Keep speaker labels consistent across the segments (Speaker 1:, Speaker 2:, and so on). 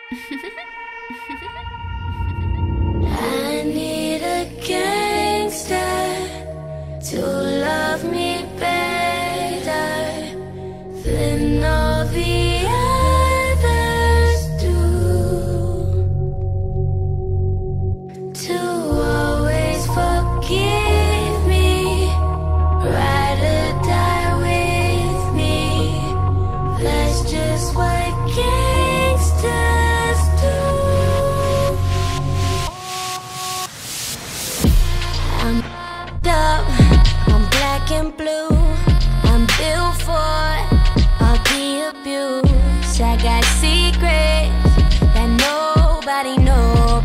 Speaker 1: I need a gangster to love me better than all the others do, to always forgive me, ride or die with me. That's just what gangsters do. I'm up, I'm black and blue. I'm built for all the abuse. I got secrets that nobody knows.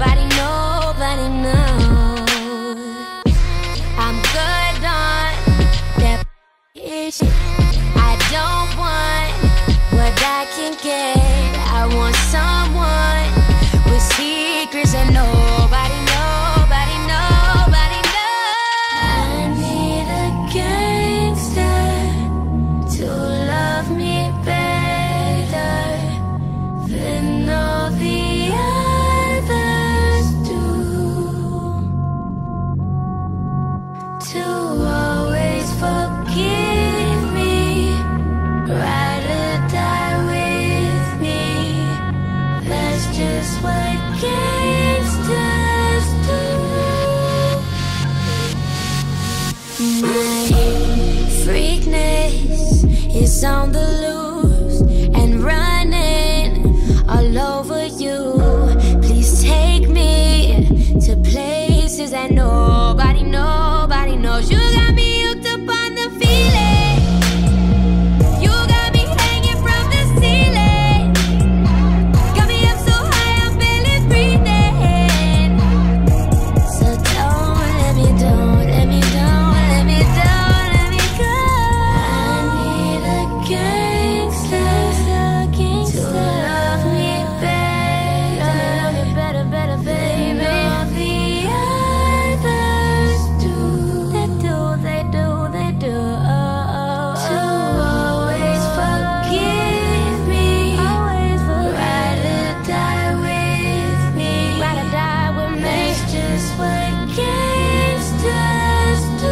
Speaker 1: I'm good on that shit. I don't want what I can get. I want someone with secrets that nobody knows. I need a gangster to love me better than all the others do, to always forgive me, ride or die with me. That's just what gangsters do. My freakness is on the loose and running all over you. Please take me to places that nobody knows. You got me hooked up on the feeling. You got me hanging from the ceiling. Got me up so high I'm barely breathing. So don't let me go. I need a gangster to love me better, than all the others do. They do. To always forgive me, ride or die with me. That's just what gangsters do.